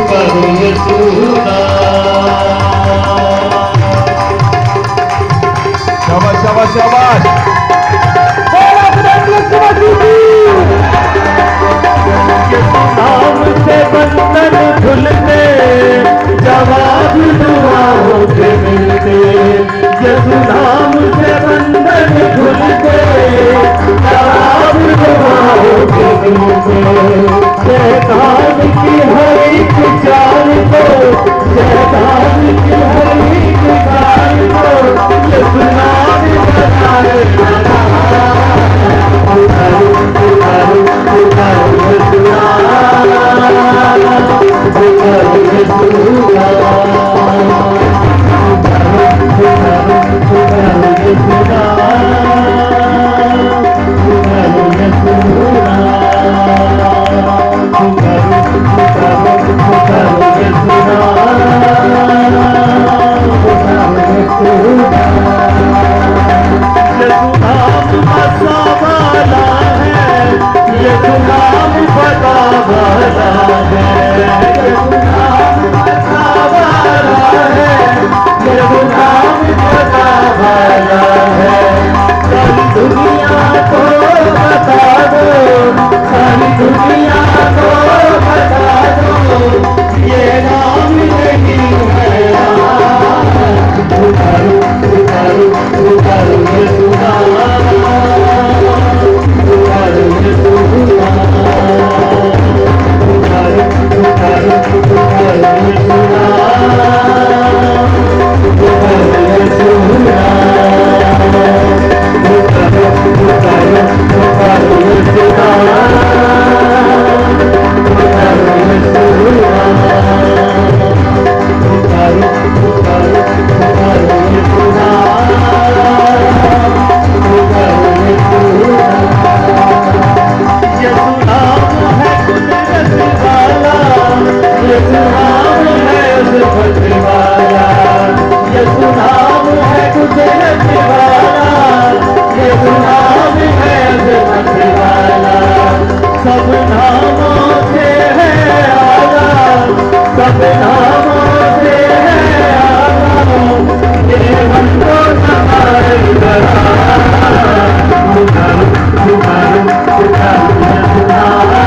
पुकारो यसूना। शाबाश शाबाश शाबाश। नाम से बंधन खुलते, जवाब दुआओं से मिलते। यीशु नाम से बंधन खुलते, जवाब दुआओं से मिलते। शैतान की हर एक चाल को, शैतान की हर एक चाल को यीशु नाम बताए। पुकारो पुकारो पुकारो यीशुना, पुकारो यीशुना, पुकारो पुकारो यीशुना, पुकारो यीशुना, पुकारो पुकारो पुकारो यीशुना, पुकारो यीशुना। यीशु नाम बसा वाला है, यीशु नाम बता वाला है, यीशु नाम बता वाला है, यीशु नाम बता वाला है। सारी दुनिया को बता दो, सारी दुनिया को बता दो, ये नाम नहीं है। पुकारो पुकारो पुकारो यीशुना, पुकारो यीशुना, पुकारो पुकारो पुकारो यीशुना, पुकारो यीशुना, पुकारो पुकारो पुकारो यीशुना, पुकारो यीशुना, पुकारो पुकारो पुकारो यीशुना, पुकारो यीशुना। यीशु नाम है कुदरत वाला, यीशु नाम है अजमत वाला, यीशु नाम है कुदरत वाला, यीशु नाम है अजमत वाला। सब नामों से है आला, सब नामों से है आला, ये हमको हमारे बता। पुकारो पुकारो पुकारो यीशुना,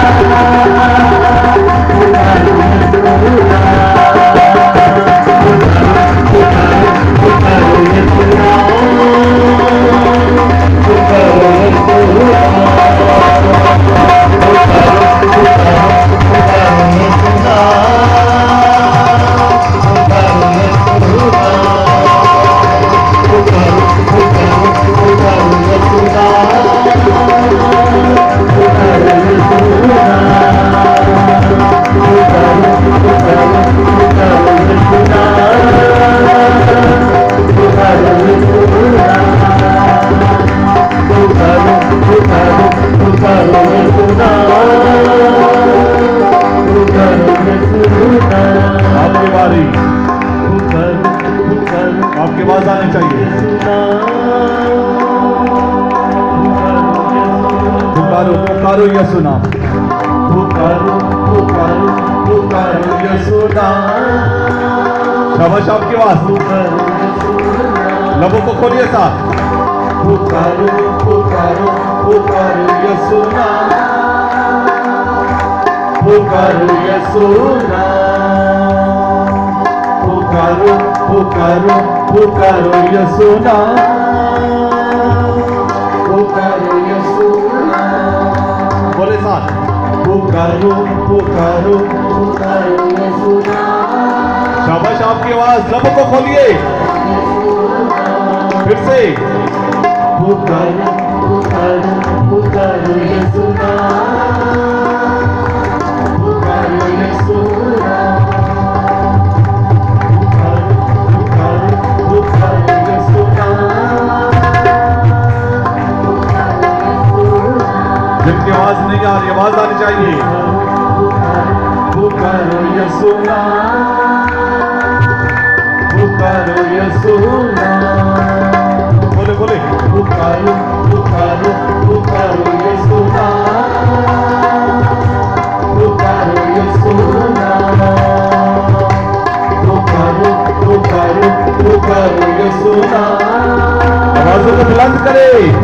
पुकारो यीशुना, पुकारो पुकारो यीशुना, पुकारो यीशुना, पुकारो पुकारो पुकारो यीशुना, पुकारो यीशुना, पुकारो पुकारो पुकारो यीशुना, पुकारो यीशुना, पुकारो पुकारो पुकारो यीशुना, पुकारो यीशुना, पुकारो पुकारो पुकारो यीशुना, पुकारो यीशुना। आपकी बारी, पुकारो पुकारो आपकी आवाज आनी चाहिए। पुकारो पुकारो यीशुना, पुकारो पुकारो पुकारो यीशुना, शाबाश आपकी आवाज। पुकारो यीशुना, लबों को खोलिए साथ। पुकारो पुकारो पुकारो यीशुना, पुकारो यीशुना, पुकारो पुकारो पुकारो यीशुना, पुकारो यीशुना। बोले साथ। पुकारो पुकारो पुकारो यीशुना, शाबाश आपकी आवाज। लबों को खोलिए फिर से। पुकारो पुकारो पुकारो यीशुना, पुकारो यीशुना, पुकारो पुकारो पुकारो यीशुना, पुकारो यीशुना। जिनकी आवाज नहीं आ रही, आवाज आनी चाहिए। पुकारो यीशुना, पुकारो यीशुना, बोले बोले। पुकारो पुकारो पुकारो यीशुना, पुकारो यीशुना, यसु नाम आवाजों को बुलंद करे